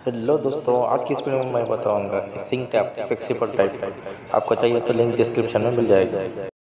Hello दोस्तों, आज की इस वीडियो में मैं बताऊंगा कि सिंक टैप फ्लेक्सिबल टाइप आपको चाहिए तो लिंक डिस्क्रिप्शन में मिल जाएगा।